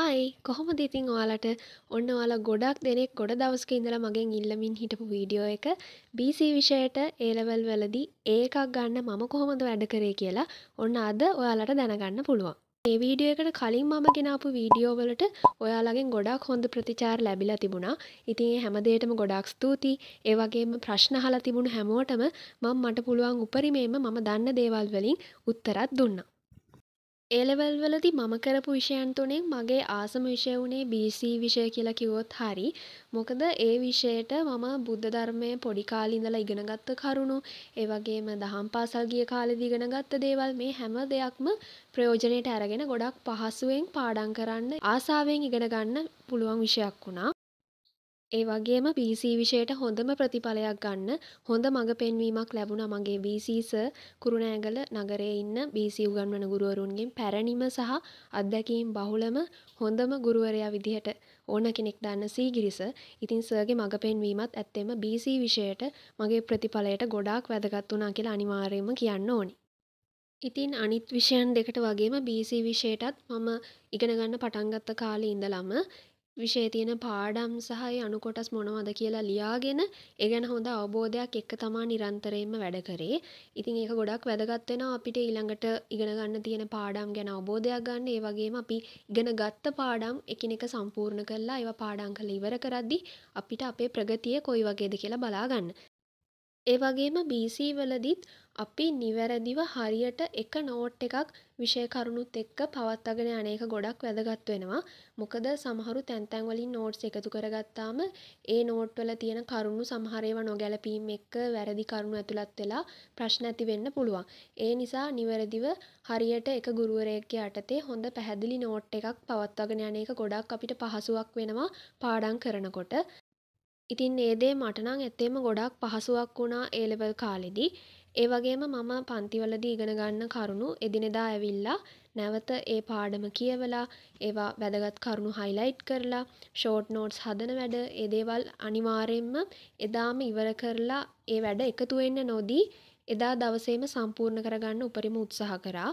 හයි කොහොමද ඉතින් ඔයාලට ඔන්න ඔයාලා ගොඩක් දෙනෙක් ගොඩ දවසක ඉඳලා මගෙන් ඉල්ලමින් හිටපු වීඩියෝ එක BC විෂයට A level වලදී A එකක් ගන්න මම කොහොමද වැඩ කරේ කියලා ඔන්න අද ඔයාලට දැනගන්න පුළුවන්. මේ වීඩියෝ එකට කලින් මම ගෙනාපු වීඩියෝ වලට ඔයාලගෙන් ගොඩක් හොඳ ප්‍රතිචාර ලැබිලා තිබුණා. ඉතින් ඒ හැම දෙයකටම ගොඩක් ස්තුතියි. ඒ වගේම ප්‍රශ්න අහලා තිබුණු හැමෝටම මට පුළුවන් උපරිමයෙන්ම මම දන්න දේවල් වලින් උත්තරත් දුන්නා. ඒ ලෙවල් වලදී මම කරපු විෂයන් තුනෙන් මගේ ආසම විෂය වුණේ BC විෂය කියලා කිව්වොත් හරි. මොකද ඒ විෂයට මම බුද්ධ ධර්මය පොඩි කාලේ ඉඳලා ඉගෙනගත්ත කරුණු, ඒ වගේම දහම් පාසල් ගිය කාලේදී ඉගෙනගත්ත දේවල් මේ හැම දෙයක්ම ප්‍රයෝජනෙට අරගෙන ගොඩක් පහසුවෙන් පාඩම් කරන්න ආසාවෙන් ඉගෙන ගන්න පුළුවන් විෂයක් වුණා. ඒ වගේම BC විෂයට හොඳම ප්‍රතිඵලයක් ගන්න හොඳ මඟ පෙන්වීමක් ලැබුණා මගේ BC සර් කුරුණෑගල නගරයේ ඉන්න BC උගන්වන ගුරුවරුන්ගෙන් පැරණිම සහ අත්දැකීම් බහුලම හොඳම ගුරුවරයා විදිහට ඕන කෙනෙක් දන්න සීගිරි සර්. ඉතින් සර්ගේ මඟ පෙන්වීමත් ඇත්තෙම BC විෂයට මගේ ප්‍රතිඵලයට ගොඩාක් වැදගත් වුණා කියලා අනිවාර්යයෙන්ම කියන්න ඕනේ. ඉතින් අනිත් විෂයන් දෙකට වගේම BC විෂයටත් මම ඉගෙන ගන්න පටන් ගත්ත කාලේ ඉඳලම විෂයේ තියෙන පාඩම් සහ ඒ අණු කොටස් මොනවද කියලා ලියාගෙන ඒ ගැන හොඳ අවබෝධයක් එක්ක තමයි නිරන්තරයෙන්ම වැඩ කරේ. ඉතින් ඒක ගොඩක් වැදගත් වෙනවා අපිට ඊළඟට ඉගෙන ගන්න තියෙන පාඩම් ගැන අවබෝධයක් ගන්න. ඒ වගේම අපි ඉගෙන ගත්ත පාඩම් එකිනෙක සම්පූර්ණ කරලා ඒවා පාඩම් කරලා ඉවර කරද්දී අපිට අපේ ප්‍රගතිය කොයි වගේද කියලා බලා ගන්න. ඒ වගේම BC වලදීත් අපි නිවැරදිව හරියට එක නෝට් එකක් විෂය කරුණුත් එක්ක පවත්වාගෙන යන එක ගොඩක් වැදගත් වෙනවා. මොකද සමහරු තැන් වලින් නෝට්ස් එකතු කරගත්තාම ඒ නෝට් වල තියෙන කරුණු සමහර ඒවා නොගැලපීම් එක්ක වැරදි කරුණු ඇතුළත් වෙලා ප්‍රශ්න ඇති වෙන්න පුළුවන්. ඒ නිසා නිවැරදිව හරියට එක ගුරුවරයෙක්ගේ යටතේ හොඳ පැහැදිලි නෝට් එකක් පවත්වාගෙන යන එක ගොඩක් අපිට පහසුවක් වෙනවා පාඩම් කරනකොට. ඉතින් ඒ දේ මට නම් ඇත්තෙම ගොඩක් පහසුවක් වුණා ඒ ලෙවල් කාලෙදී. ඒ වගේම මම පන්තිවලදී ඉගෙන ගන්න කරුණු එදිනෙදා ඇවිල්ලා නැවත ඒ පාඩම කියවලා ඒවා වැදගත් කරුණු highlight කරලා short notes හදන වැඩ ඒ දේවල් අනිවාර්යයෙන්ම එදාම ඉවර කරලා ඒ වැඩ එකතු වෙන්න නොදී එදා දවසේම සම්පූර්ණ කරගන්න උපරිම උත්සාහ කරා.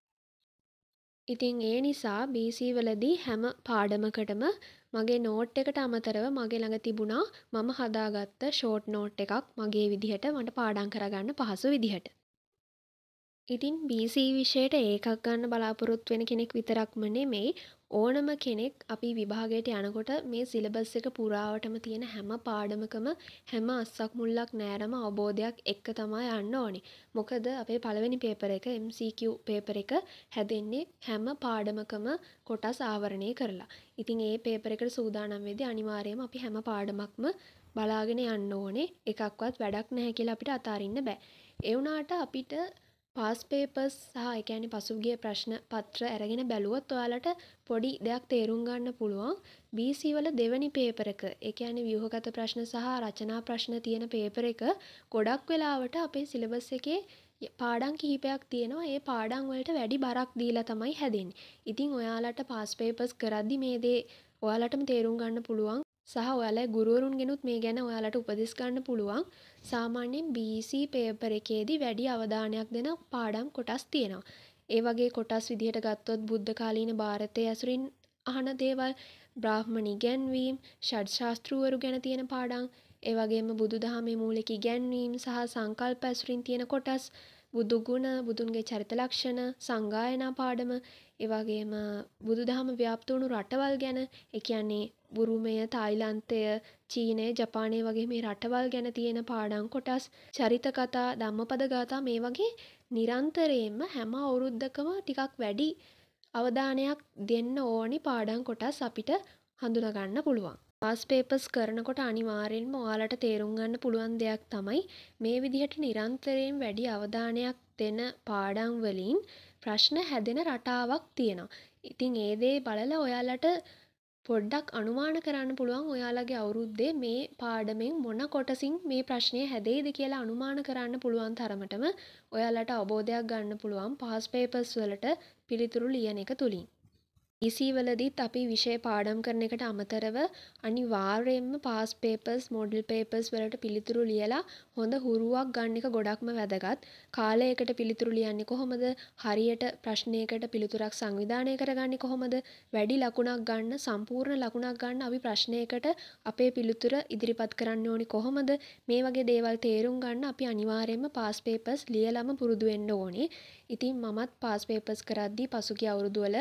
ඉතින් ඒ නිසා BC වලදී හැම පාඩමකටම මගේ නෝට් එකට අමතරව මගේ ළඟ තිබුණා මම හදාගත්ත ෂෝට් නෝට් එකක් මගේ විදිහට මට පාඩම් කරගන්න පහසු විදිහට. ඉතින් BC විෂයට ඒකක් ගන්න බලාපොරොත්තු වෙන කෙනෙක් විතරක්ම නෙමෙයි ඕනම කෙනෙක් අපි විභාගයට යනකොට මේ සිලබස් එක පුරාවටම තියෙන හැම පාඩමකම හැම අස්සක් මුල්ලක් නෑරම අවබෝධයක් එක්ක තමයි යන්න ඕනේ. මොකද අපේ පළවෙනි පේපර් එක MCQ පේපර් එක හැදෙන්නේ හැම පාඩමකම කොටස් ආවරණය කරලා. ඉතින් ඒ පේපර් එකට සූදානම් වෙද්දී අනිවාර්යයෙන්ම අපි හැම පාඩමක්ම බලාගෙන යන්න ඕනේ. එකක්වත් වැඩක් නැහැ කියලා අපිට අතාරින්න බෑ. ඒ වුණාට අපිට පාස් පේපර්ස් සහ ඒ කියන්නේ පසුගිය ප්‍රශ්න පත්‍ර අරගෙන බැලුවොත් ඔයාලට පොඩි දෙයක් තේරුම් ගන්න පුළුවන්. BC වල දෙවෙනි පේපර් එක, ඒ කියන්නේ ව්‍යුහගත ප්‍රශ්න සහ රචනා ප්‍රශ්න තියෙන පේපර් එක ගොඩක් වෙලාවට අපේ සිලබස් එකේ පාඩම් කිහිපයක් තියෙනවා. ඒ පාඩම් වලට වැඩි බරක් දීලා තමයි හැදෙන්නේ. ඉතින් ඔයාලට පාස් පේපර්ස් කරද්දි මේ දේ ඔයාලටම තේරුම් ගන්න පුළුවන්. සහ ඔයාලගේ ගුරුවරුන්ගෙනුත් මේ ගැන ඔයාලට උපදෙස් ගන්න පුළුවන්. සාමාන්‍යයෙන් BC පේපර් එකේදී වැඩි අවධානයක් දෙන පාඩම් කොටස් තියෙනවා. ඒ වගේ කොටස් විදිහට ගත්තොත් බුද්ධ කාලීන ಭಾರತයේ ඇසුරින් අහන දේවල්, බ්‍රාහ්මණ ඉගැන්වීම්, ෂඩ් ශාස්ත්‍රූවරු ගැන තියෙන පාඩම්, ඒ වගේම බුදුදහමේ මූලික ඉගැන්වීම් සහ සංකල්ප ඇසුරින් තියෙන කොටස්, බුදු ගුණ, බුදුන්ගේ චරිත ලක්ෂණ, සංගායනා පාඩම, ඒ වගේම බුදුදහම ව්‍යාප්ත වුණු රටවල් ගැන, ඒ කියන්නේ බුරුමය, තායිලන්තය, චීනය, ජපානය වගේ මේ රටවල් ගැන තියෙන පාඩම් කොටස්, චරිත කතා, ධම්මපද ගාථා මේ වගේ නිරන්තරයෙන්ම හැම අවුරුද්දකම ටිකක් වැඩි අවධානයක් දෙන්න ඕනි පාඩම් කොටස් අපිට හඳුනා ගන්න පුළුවන්. පාස් පේපර්ස් කරනකොට අනිවාර්යෙන්ම ඔයාලට තේරුම් ගන්න පුළුවන් දෙයක් තමයි මේ විදිහට නිරන්තරයෙන් වැඩි අවධානයක් දෙන පාඩම් වලින් ප්‍රශ්න හැදෙන රටාවක් තියෙනවා. ඉතින් ඒ දේ බලලා ඔයාලට පොඩ්ඩක් අනුමාන කරන්න පුළුවන් ඔයාලගේ අවුරුද්දේ මේ පාඩමෙන් මොන කොටසින් මේ ප්‍රශ්නය හැදෙයිද කියලා අනුමාන කරන්න පුළුවන් තරමටම ඔයාලට අවබෝධයක් ගන්න පුළුවන් පාස් පේපර්ස් වලට පිළිතුරු ලියන එක තුලින්. EC වලදීත් අපි විෂය පාඩම් කරන එකට අමතරව අනිවාර්යයෙන්ම පාස් පේපර්ස්, මොඩල් පේපර්ස් වලට පිළිතුරු ලියලා හොඳ හුරුවක් ගන්න එක ගොඩක්ම වැදගත්. කාලයකට පිළිතුරු ලියන්නේ කොහොමද? හරියට ප්‍රශ්නයකට පිළිතුරක් සංවිධානය කරගන්නේ කොහොමද? වැඩි ලකුණක් ගන්න, සම්පූර්ණ ලකුණක් ගන්න අපි ප්‍රශ්නයකට අපේ පිළිතුර ඉදිරිපත් කරන්න ඕනි කොහොමද? මේ වගේ දේවල් තේරුම් ගන්න අපි අනිවාර්යයෙන්ම පාස් පේපර්ස් ලියලම පුරුදු වෙන්න ඕනේ. ඉතින් මමත් පාස් පේපර්ස් කරද්දී පසුගිය අවුරුදු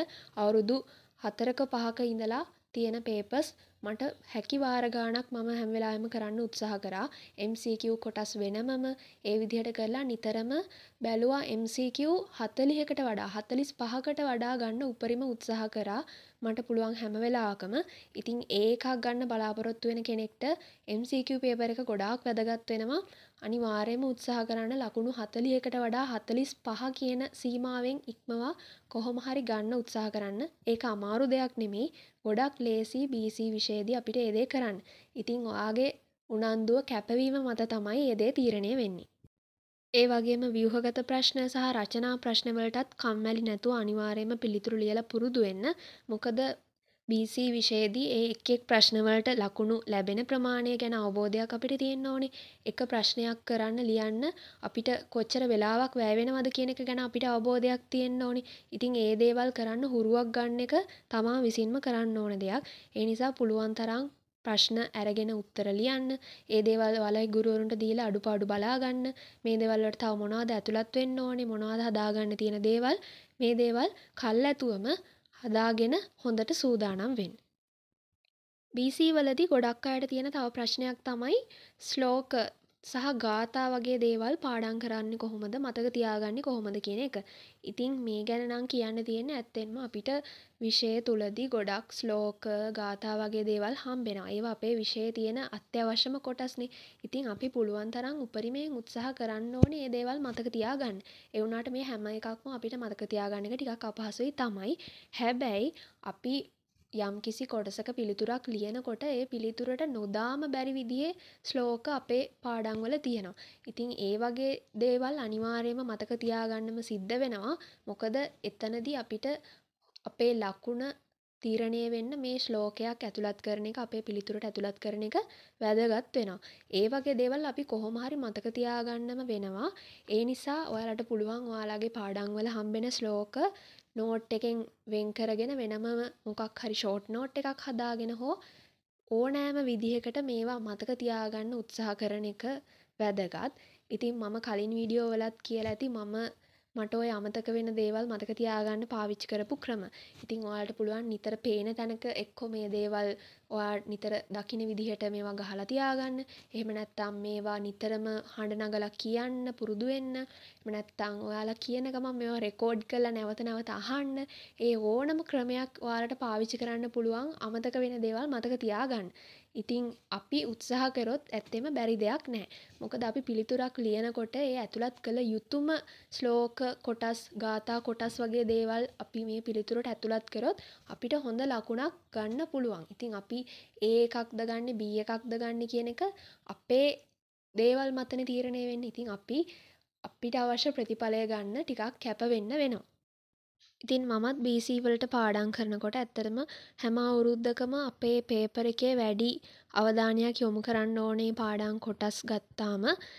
4ක 5ක ඉඳලා තියෙන පේපර්ස් මට හැකි වාර ගාණක් මම හැම වෙලාවෙම කරන්න උත්සාහ කරා. MCQ කොටස් වෙනමම ඒ විදිහට කරලා නිතරම බැලුවා MCQ 40කට වඩා 45කට වඩා ගන්න උපරිම උත්සාහ කරා. මට පුළුවන් හැම වෙලාවකම. ඉතින් ඒ එකක් ගන්න බලාපොරොත්තු වෙන කෙනෙක්ට MCQ පේපර් එක ගොඩාක් වැදගත් වෙනවා. අනිවාර්යයෙන්ම උත්සාහ කරන්න ලකුණු 40කට වඩා 45 කියන සීමාවෙන් ඉක්මවා කොහොම හරි ගන්න උත්සාහ කරන්න. ඒක අමාරු දෙයක් නෙමෙයි. ගොඩක් ලේසි BC විෂයේදී අපිට ඒ දේ කරන්න. ඉතින් ඔයාගේ උනන්දුව කැපවීම මත තමයි ඒ දේ තීරණය වෙන්නේ. ඒ වගේම ව්‍යුහගත ප්‍රශ්න සහ රචනා ප්‍රශ්න වලටත් කම්මැලි නැතුව අනිවාර්යයෙන්ම පිළිතුරු ලියලා පුරුදු වෙන්න. මොකද BC විෂයේදී ඒ එක් එක් ප්‍රශ්න වලට ලකුණු ලැබෙන ප්‍රමාණය ගැන අවබෝධයක් අපිට තියෙන්න ඕනේ. එක ප්‍රශ්නයක් කරන්න ලියන්න අපිට කොච්චර වෙලාවක් වැය වෙනවද කියන එක ගැන අපිට අවබෝධයක් තියෙන්න ඕනේ. ඉතින් ඒ දේවල් කරන්න හුරුවක් ගන්න එක තමා විසින්ම කරන්න ඕන දෙයක්. ඒ නිසා පුළුවන් තරම් ප්‍රශ්න අරගෙන උත්තර ලියන්න. ඒ දේවල් වලයි ගුරුවරුන්ට දීලා අඩුපාඩු බලා ගන්න. මේ දේවල් වලට තව මොනවද ඇතුළත් වෙන්න ඕනේ, මොනවද හදාගන්න තියෙන දේවල්. මේ දේවල් කල්ැතුවම හදාගෙන හොඳට සූදානම් වෙන්න. BC වලදී ගොඩක් අයට තියෙන තව ප්‍රශ්නයක් තමයි ශ්ලෝක සහ ගාථා වගේ දේවල් පාඩම් කරන්නේ කොහොමද, මතක තියාගන්නේ කොහොමද කියන එක. ඉතින් මේ ගැන නම් කියන්න තියෙන්නේ ඇත්තෙන්ම අපිට විෂය තුලදී ගොඩක් ශ්ලෝක, ගාථා වගේ දේවල් හම්බෙනවා. ඒවා අපේ විෂයේ තියෙන අත්‍යවශ්‍යම කොටස්නේ. ඉතින් අපි පුළුවන් තරම් උපරිමයෙන් උත්සාහ කරන්න ඕනේ මේ දේවල් මතක තියාගන්න. ඒ වුණාට මේ හැම එකක්ම අපිට මතක තියාගන්න එක ටිකක් අපහසුයි තමයි. හැබැයි අපි යම්කිසි කොටසක පිළිතුරක් ලියනකොට ඒ පිළිතුරට නොදාම බැරි විදිහේ ශ්ලෝක අපේ පාඩම් වල තියෙනවා. ඉතින් ඒ වගේ දේවල් අනිවාර්යයෙන්ම මතක තියාගන්නම සිද්ධ වෙනවා. මොකද එතනදී අපිට අපේ ලකුණ තීරණය වෙන්න මේ ශ්ලෝකයක් ඇතුළත් කරන එක, අපේ පිළිතුරට ඇතුළත් කරන එක වැදගත් වෙනවා. ඒ වගේ දේවල් අපි කොහොම හරි මතක තියාගන්නම වෙනවා. ඒ නිසා ඔයාලට පුළුවන් ඔයාලගේ පාඩම් වල හම්බෙන ශ්ලෝක නෝට් එකෙන් වෙන් කරගෙන වෙනම මොකක් හරි ෂෝට් නෝට් එකක් හදාගෙන හෝ ඕනෑම විදිහකට මේවා මතක තියාගන්න උත්සාහ කරන එක වැදගත්. ඉතින් මම කලින් වීඩියෝ වලත් කියලා ඇති මට ඔය අමතක වෙන දේවල් මතක තියාගන්න පාවිච්චි කරපු ක්‍රම. ඉතින් ඔයාලට පුළුවන් නිතර පේන තැනක එක්කෝ මේ දේවල් ඔයා නිතර දකින විදිහට මේවා ගහලා තියාගන්න. එහෙම නැත්නම් මේවා නිතරම හඬ නගලා කියන්න පුරුදු වෙන්න. එහෙම නැත්නම් ඔයාලා කියන ගමන් මේවා රෙකෝඩ් කරලා නැවත නැවත අහන්න. ඒ ඕනම ක්‍රමයක් ඔයාලට පාවිච්චි කරන්න පුළුවන් අමතක වෙන දේවල් මතක තියාගන්න. ඉතින් අපි උත්සාහ කරොත් ඇත්තෙම බැරි දෙයක් නැහැ. මොකද අපි පිළිතුරක් ලියනකොට ඒ ඇතුළත් කළ යුතුයම ශ්ලෝක කොටස්, ගාථා කොටස් වගේ දේවල් අපි මේ පිළිතුරට ඇතුළත් කරොත් අපිට හොඳ ලකුණක් ගන්න පුළුවන්. ඉතින් අපි A එකක්ද ගන්නෙ, B එකක්ද ගන්නෙ කියන එක අපේ දේවල් මතනේ තීරණය වෙන්නේ. ඉතින් අපිට අවශ්‍ය ප්‍රතිඵලය ගන්න ටිකක් කැප වෙන්න වෙනවා. ඉතින් මමත් BC වලට පාඩම් කරනකොට ඇත්තටම හැම අවුරුද්දකම අපේ පේපර් එකේ වැඩි අවධානයක් යොමු කරන්න ඕනේ පාඩම් කොටස් ගත්තාම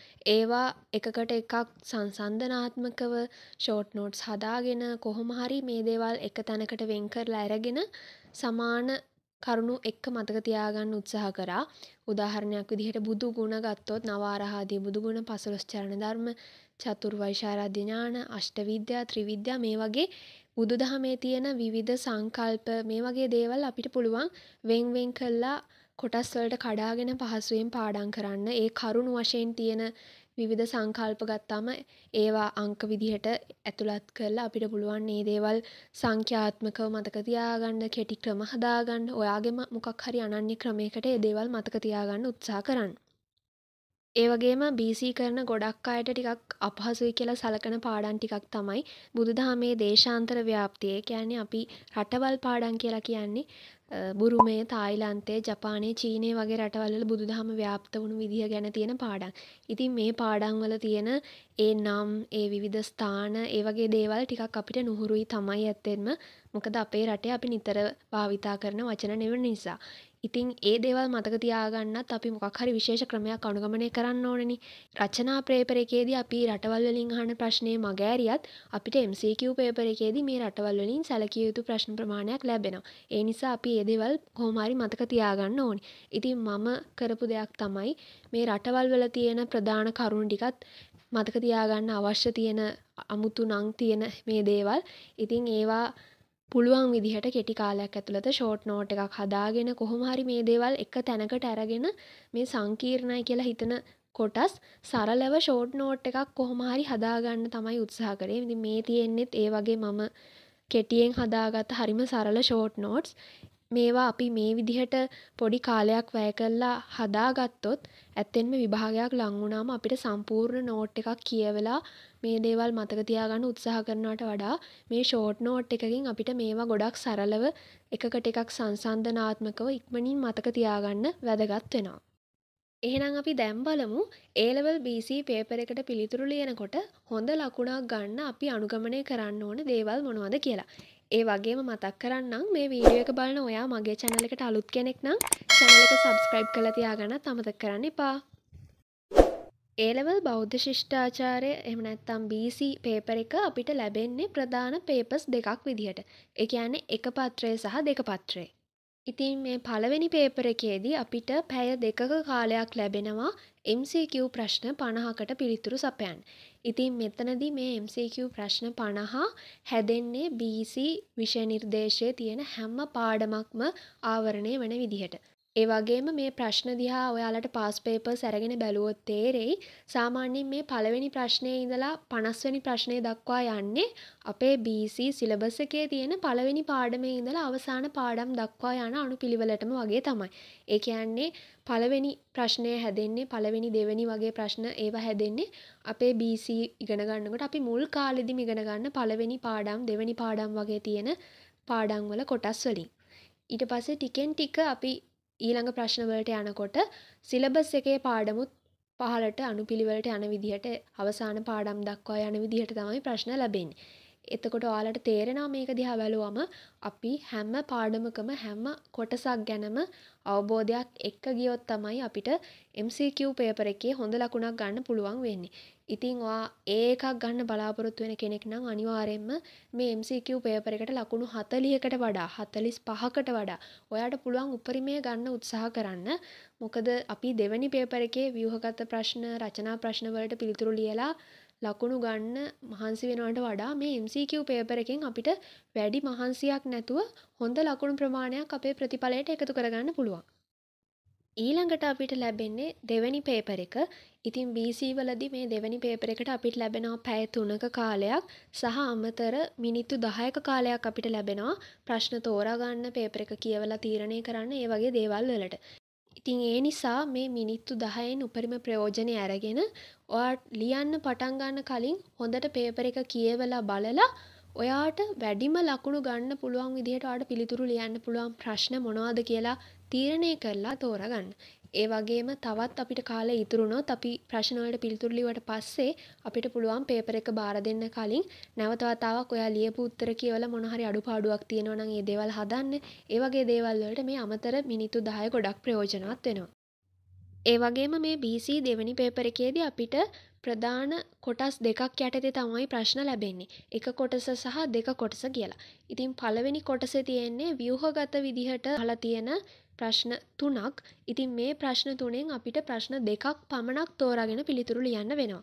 ඒවා එකකට එකක් සංසන්දනාත්මකව ෂෝට් නෝට්ස් හදාගෙන කොහොම හරි මේ දේවල් එක තැනකට වෙන් කරලා අරගෙන සමාන කරුණු එක්ක මතක තියාගන්න උත්සාහ කරා. උදාහරණයක් විදිහට බුදු ගුණ ගත්තොත් නවාරහාදී බුදු ගුණ 15 චරණ ධර්ම, චතුර්වෛශාරද්‍ය ඥාන, අෂ්ට විද්‍යා, ත්‍රිවිද්‍යා මේ වගේ බුදුදහමේ තියෙන විවිධ සංකල්ප මේ වගේ දේවල් අපිට පුළුවන් වෙන් කළා කොටස් වලට කඩාගෙන පහසුවෙන් පාඩම් කරන්න. ඒ කරුණු වශයෙන් තියෙන විවිධ සංකල්ප ගත්තාම ඒවා අංක විදිහට ඇතුළත් කරලා අපිට පුළුවන් මේ දේවල් සංඛ්‍යාත්මකව මතක තියාගන්න, කෙටි ක්‍රම හදාගන්න. ඔයාගෙම මොකක් හරි අනන්‍ය ක්‍රමයකට මේ දේවල් මතක තියාගන්න උත්සාහ කරන්න. ඒ වගේම BC කරන ගොඩක් අයට ටිකක් අපහසුයි කියලා සලකන පාඩම් ටිකක් තමයි බුදුදහමේ දේශාන්තර ව්‍යාප්තිය. කියන්නේ අපි රටවල් පාඩම් කියලා කියන්නේ බුරුමය, තායිලන්තය, ජපානය, චීනය වගේ රටවල් වල බුදුදහම ව්‍යාප්ත වුණු විදිහ ගැන තියෙන පාඩම්. ඉතින් මේ පාඩම් වල තියෙන ඒ නම්, ඒ විවිධ ස්ථාන, ඒ වගේ දේවල් ටිකක් අපිට නුහුරුයි තමයි ඇත්තෙන්ම. මොකද අපේ රටේ අපි නිතර භාවිතා කරන වචන නෙවෙන නිසා. ඉතින් ඒ දේවල් මතක තියාගන්නත් අපි මොකක් හරි විශේෂ ක්‍රමයක් අනුගමනය කරන්න ඕනනේ. රචනා පේපර් එකේදී අපි රටවල් වලින් අහන ප්‍රශ්නේ මගහැරියත් අපිට MCQ පේපර් එකේදී මේ රටවල් වලින් සැලකිය යුතු ප්‍රශ්න ප්‍රමාණයක් ලැබෙනවා. ඒ නිසා අපි මේ දේවල් කොහොම හරි මතක තියාගන්න ඕනේ. ඉතින් මම කරපු දෙයක් තමයි මේ රටවල් වල තියෙන ප්‍රධාන කරුණු ටිකත් මතක තියාගන්න අවශ්‍ය තියෙන අමුතු නම් තියෙන මේ දේවල්. ඉතින් ඒවා පුළුවන් විදිහට කෙටි කාලයක් ඇතුළත ෂෝට් නෝට් එකක් හදාගෙන කොහොම හරි මේ දේවල් එක තැනකට අරගෙන මේ සංකීර්ණයි කියලා හිතන කොටස් සරලව ෂෝට් නෝට් එකක් කොහොම හරි හදාගන්න තමයි උත්සාහ කරේ. ඉතින් මේ තියෙන්නෙත් ඒ වගේ මම කෙටියෙන් හදාගත්ත හරිම සරල ෂෝට් නෝට්ස්. මේවා අපි මේ විදිහට පොඩි කාලයක් වැය කරලා හදාගත්තොත් ඇත්තෙන්ම විභාගයක් ලං වුණාම අපිට සම්පූර්ණ නෝට් එකක් කියවලා මේ දේවල් මතක තියාගන්න උත්සාහ කරනවට වඩා මේ ෂෝට් නෝට් එකකින් අපිට මේවා ගොඩක් සරලව එකකට එකක් සංසන්දනාත්මකව ඉක්මනින් මතක තියාගන්න වැදගත් වෙනවා. එහෙනම් අපි දැන් බලමු A level BC පේපර් එකට පිළිතුරු ලියනකොට හොඳ ලකුණක් ගන්න අපි අනුගමනය කරන්න ඕන දේවල් මොනවද කියලා. ඒ වගේම මතක් කරන්නම් මේ වීඩියෝ එක බලන ඔයා මගේ channel එකට අලුත් කෙනෙක් නම් channel එක subscribe කරලා තියාගන්නත් අමතක කරන්න එපා. A level බෞද්ධ ශිෂ්ටාචාරය එහෙම නැත්නම් BC පේපර් එක අපිට ලැබෙන්නේ ප්‍රධාන papers දෙකක් විදිහට. ඒ කියන්නේ එක පත්‍රය සහ දෙක පත්‍රය. ඉතින් මේ පළවෙනි පේපර් එකේදී අපිට පැය දෙකක කාලයක් ලැබෙනවා MCQ ප්‍රශ්න 50කට පිළිතුරු සපයන්න. ඉතින් මෙතනදී මේ MCQ ප්‍රශ්න 50 හැදෙන්නේ BC විෂය නිර්දේශයේ තියෙන හැම පාඩමක්ම ආවරණය වෙන විදිහට. ඒ වගේම මේ ප්‍රශ්න දිහා ඔයාලට පාස් පේපර්ස් අරගෙන බැලුවොත් තේරෙයි සාමාන්‍යයෙන් මේ පළවෙනි ප්‍රශ්නේ ඉඳලා 50 වෙනි ප්‍රශ්නේ දක්වා යන්නේ අපේ BC සිලබස් එකේ තියෙන පළවෙනි පාඩමේ ඉඳලා අවසාන පාඩම් දක්වා යන අනුපිළිවෙලටම වගේ තමයි. ඒ කියන්නේ පළවෙනි ප්‍රශ්නය හැදෙන්නේ පළවෙනි දෙවෙනි වගේ ප්‍රශ්න ඒවා හැදෙන්නේ අපේ BC ඉගෙන ගන්නකොට අපි මුල් කාලෙදිම ඉගෙන ගන්න පළවෙනි පාඩම් දෙවෙනි පාඩම් වගේ තියෙන පාඩම් වල කොටස් වලින්. ඊට පස්සේ ටිකෙන් ටික අපි ඊළඟ ප්‍රශ්න වලට යනකොට සිලබස් එකේ පාඩමුත් පහළට අනුපිළිවෙලට යන විදිහට අවසාන පාඩම් දක්වා යන විදිහට තමයි ප්‍රශ්න ලැබෙන්නේ. එතකොට ඔයාලට තේරෙනවා මේක දිහා බැලුවම අපි හැම පාඩමකම හැම කොටසක් ගැනම අවබෝධයක් එක්ක ගියොත් තමයි අපිට MCQ පේපර් එකේ හොඳ ලකුණක් ගන්න පුළුවන් වෙන්නේ. ඉතින් ඔයා එකක් ගන්න බලාපොරොත්තු වෙන කෙනෙක් නම් අනිවාර්යයෙන්ම මේ MCQ පේපර් එකට ලකුණු 40කට වඩා 45කට වඩා ඔයාට පුළුවන් උපරිමය ගන්න උත්සාහ කරන්න. මොකද අපි දෙවෙනි පේපර් එකේ ව්‍යුහගත ප්‍රශ්න රචනා ප්‍රශ්න වලට පිළිතුරු ලියලා ලකුණු ගන්න මහන්සි වෙනවට වඩා මේ MCQ පේපර් එකෙන් අපිට වැඩි මහන්සියක් නැතුව හොඳ ලකුණු ප්‍රමාණයක් අපේ ප්‍රතිඵලයට එකතු කරගන්න පුළුවන්. ඊළඟට අපිට ලැබෙන්නේ දෙවෙනි පේපර් එක. ඉතින් BC වලදී මේ දෙවෙනි පේපර් එකට අපිට ලැබෙනවා පැය 3ක කාලයක් සහ අමතර මිනිත්තු 10ක කාලයක් අපිට ලැබෙනවා ප්‍රශ්න තෝරා ගන්න පේපර් එක කියවලා තීරණය කරන්න ඒ වගේ දේවල් වලට. ඉතින් ඒ නිසා මේ මිනිත්තු 10න් උපරිම ප්‍රයෝජනය අරගෙන ඔයාට ලියන්න පටන් ගන්න කලින් හොඳට පේපර් එක කියවලා බලලා ඔයාට වැඩිම ලකුණු ගන්න පුළුවන් විදිහට ඔයාට පිළිතුරු ලියන්න පුළුවන් ප්‍රශ්න මොනවද කියලා තීරණය කරලා තෝරගන්න. ඒ වගේම තවත් අපිට කාලය ඉතුරු වුණොත් අපි ප්‍රශ්න වලට පිළිතුරු ලියුවට පස්සේ අපිට පුළුවන් පේපර් එක බාර දෙන්න කලින් නැවත වතාවක් ඔයා ලියපු උත්තර කියවලා මොන හරි අඩුපාඩුවක් තියෙනවා නම් ඒ දේවල් හදන්න. ඒ වගේ දේවල් වලට මේ අමතර මිනිත්තු 10 ගොඩක් ප්‍රයෝජනවත් වෙනවා. ඒ වගේම මේ BC දෙවෙනි පේපර් එකේදී අපිට ප්‍රධාන කොටස් දෙකක් යටතේ තමයි ප්‍රශ්න ලැබෙන්නේ. එක කොටස සහ දෙක කොටස කියලා. ඉතින් පළවෙනි කොටසේ තියෙන්නේ ව්‍යුහගත විදිහට අහලා තියෙන ප්‍රශ්න 3ක්. ඉතින් මේ ප්‍රශ්න 3න් අපිට ප්‍රශ්න දෙකක් පමණක් තෝරාගෙන පිළිතුරු ලියන්න වෙනවා.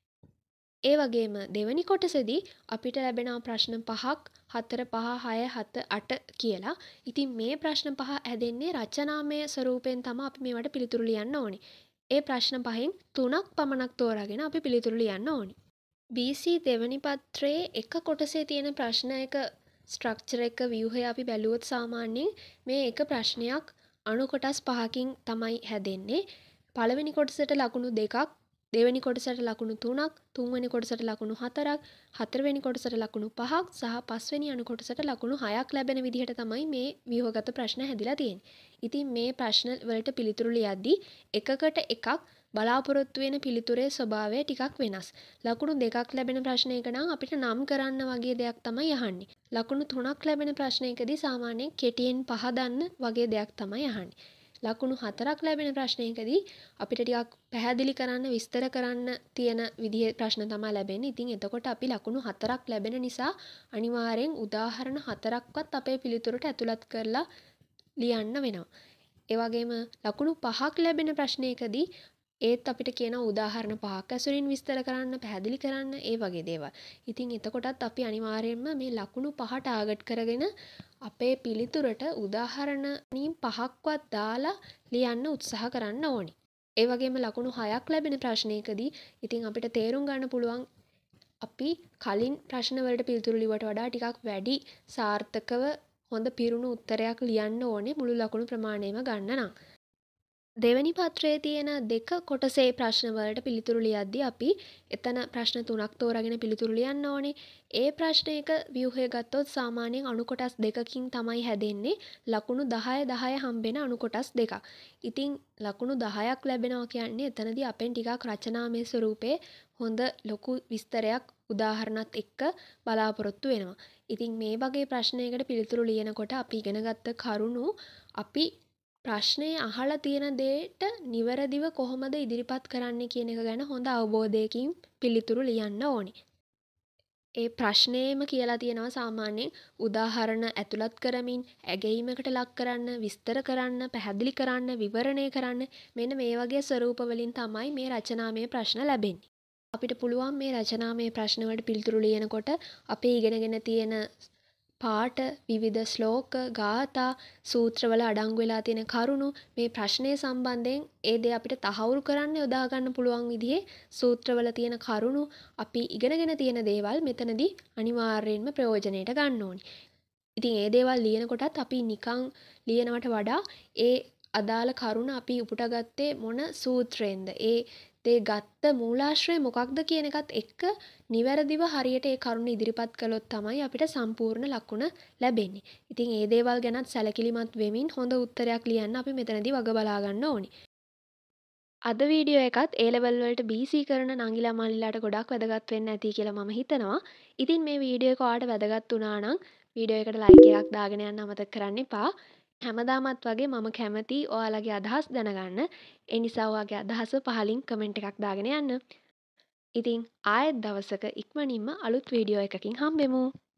ඒ වගේම දෙවෙනි කොටසේදී අපිට ලැබෙනවා ප්‍රශ්න 5ක් 4 5 6 7 8 කියලා. ඉතින් මේ ප්‍රශ්න 5 හැදෙන්නේ රචනාමය ස්වරූපයෙන් තමයි අපි මේවට පිළිතුරු ලියන්න ඕනේ. ඒ ප්‍රශ්න 5න් 3ක් පමණක් තෝරාගෙන අපි පිළිතුරු ලියන්න ඕනේ. BC දෙවෙනි පත්‍රයේ එක කොටසේ තියෙන ප්‍රශ්න එක ස්ට්‍රක්චර් එක ව්‍යුහය අපි බැලුවොත් සාමාන්‍යයෙන් මේ එක ප්‍රශ්නයක් අණු කොටස් 5කින් තමයි හැදෙන්නේ. පළවෙනි කොටසට ලකුණු 2ක් දෙවෙනි කොටසට ලකුණු 3ක්, තුන්වෙනි කොටසට ලකුණු 4ක්, හතරවෙනි කොටසට ලකුණු 5ක් සහ පස්වෙනි අණු කොටසට ලකුණු 6ක් ලැබෙන විදිහට තමයි මේ ව්‍යුහගත ප්‍රශ්න හැදිලා තියෙන්නේ. ඉතින් මේ ප්‍රශ්න වලට පිළිතුරු ලියද්දී එකකට එකක් බලාපොරොත්තු වෙන පිළිතුරේ ස්වභාවය ටිකක් වෙනස්. ලකුණු 2ක් ලැබෙන ප්‍රශ්නයක නම් අපිට නම් කරන්න වගේ දෙයක් තමයි අහන්නේ. ලකුණු 3ක් ලැබෙන ප්‍රශ්නයකදී සාමාන්‍යයෙන් කෙටියෙන් පහදන්න වගේ දෙයක් තමයි අහන්නේ. ලකුණු 4ක් ලැබෙන ප්‍රශ්නයකදී අපිට ටිකක් පැහැදිලි කරන්න විස්තර කරන්න තියෙන විදිහේ ප්‍රශ්න තමයි ලැබෙන්නේ. ඉතින් එතකොට අපි ලකුණු 4ක් ලැබෙන නිසා අනිවාර්යෙන් උදාහරණ 4ක්වත් අපේ පිළිතුරට ඇතුළත් කරලා ලියන්න වෙනවා. ඒ වගේම ලකුණු 5ක් ලැබෙන ප්‍රශ්නයකදී ඒත් අපිට කියන උදාහරණ 5ක් ඇසුරින් විස්තර කරන්න, පැහැදිලි කරන්න ඒ වගේ දේවල්. ඉතින් එතකොටත් අපි අනිවාර්යයෙන්ම මේ ලකුණු 5 ටාගට් කරගෙන අපේ පිළිතුරට උදාහරණීන් 5ක්වත් දාලා ලියන්න උත්සාහ කරන්න ඕනි. ඒ වගේම ලකුණු 6ක් ලැබෙන ප්‍රශ්නයකදී ඉතින් අපිට තේරුම් ගන්න පුළුවන් අපි කලින් ප්‍රශ්න වලට පිළිතුරු ලිව්වට වඩා ටිකක් වැඩි සාර්ථකව හොඳ පිරුණු උත්තරයක් ලියන්න ඕනේ මුළු ලකුණු ප්‍රමාණයම ගන්න නම්. දෙවැනි පත්‍රයේ තියෙන දෙක කොටසේ ප්‍රශ්න වලට පිළිතුරු ලියද්දී අපි එතන ප්‍රශ්න 3ක් තෝරාගෙන පිළිතුරු ලියන්න ඕනේ. ඒ ප්‍රශ්නයක ව්‍යුහය ගත්තොත් සාමාන්‍යයෙන් අණු කොටස් දෙකකින් තමයි හැදෙන්නේ. ලකුණු 10 10 හම්බෙන අණු කොටස් දෙකක්. ඉතින් ලකුණු 10ක් ලැබෙනවා කියන්නේ එතනදී අපෙන් ටිකක් රචනාමය ස්වරූපේ හොඳ ලොකු විස්තරයක් උදාහරණත් එක්ක බලාපොරොත්තු වෙනවා. ඉතින් මේ වගේ ප්‍රශ්නයකට පිළිතුරු ලියනකොට අපි ඉගෙනගත්ත කරුණු අපි ප්‍රශ්නය අහලා තියෙන දේට නිවැරදිව කොහොමද ඉදිරිපත් කරන්නේ කියන එක ගැන හොඳ අවබෝධයකින් පිළිතුරු ලියන්න ඕනේ. ඒ ප්‍රශ්නේම කියලා තියෙනවා සාමාන්‍යයෙන් උදාහරණ ඇතුළත් කරමින් ඇගීමකට ලක් කරන්න, විස්තර කරන්න, පැහැදිලි කරන්න, විවරණය කරන්න මෙන්න මේ වගේ ස්වරූප වලින් තමයි මේ රචනාමය ප්‍රශ්න ලැබෙන්නේ. අපිට පුළුවන් මේ රචනාමය ප්‍රශ්න වලට පිළිතුරු ලියනකොට අපේ ඉගෙනගෙන තියෙන පාට විවිධ ශ්ලෝක ගාථා සූත්‍රවල අඩංගු වෙලා තියෙන කරුණු මේ ප්‍රශ්නය සම්බන්ධයෙන් ඒ දේ අපිට තහවුරු කරන්න යොදා ගන්න පුළුවන් විදිහේ සූත්‍රවල තියෙන කරුණු අපි ඉගෙනගෙන තියෙන දේවල් මෙතනදී අනිවාර්යයෙන්ම ප්‍රයෝජනෙට ගන්න ඕනේ. ඉතින් ඒ දේවල් ලියනකොටත් අපි නිකන් ලියනවට වඩා ඒ අදාළ කරුණ අපි උපුටාගත්තේ මොන සූත්‍රයෙන්ද ඒ ගත්ත මූලාශ්‍රය මොකක්ද කියන එකත් එක්ක නිවැරදිව හරියට ඒ කරුණ ඉදිරිපත් කළොත් තමයි අපිට සම්පූර්ණ ලකුණ ලැබෙන්නේ. ඉතින් ඒ දේවල් ගැනත් සැලකිලිමත් වෙමින් හොඳ උත්තරයක් ලියන්න අපි මෙතනදී වග බලා ගන්න ඕනේ. අද වීඩියෝ එකත් A level වලට BC කරන නංගිලා මල්ලිලාට ගොඩක් වැදගත් වෙන්න ඇති කියලා මම හිතනවා. ඉතින් මේ වීඩියෝ එක ඔයාලට වැදගත් වුණා නම් වීඩියෝ එකට ලයික් එකක් දාගෙන යන්න අමතක කරන්න එපා. හැමදාමත් වගේ මම කැමති ඔයාලගේ අදහස් දැනගන්න. ඒ නිසා ඔයාගේ අදහස පහලින් කමෙන්ට් එකක් දාගෙන යන්න. ඉතින් ආයෙත් දවසක ඉක්මනින්ම අලුත් වීඩියෝ එකකින් හම්බෙමු.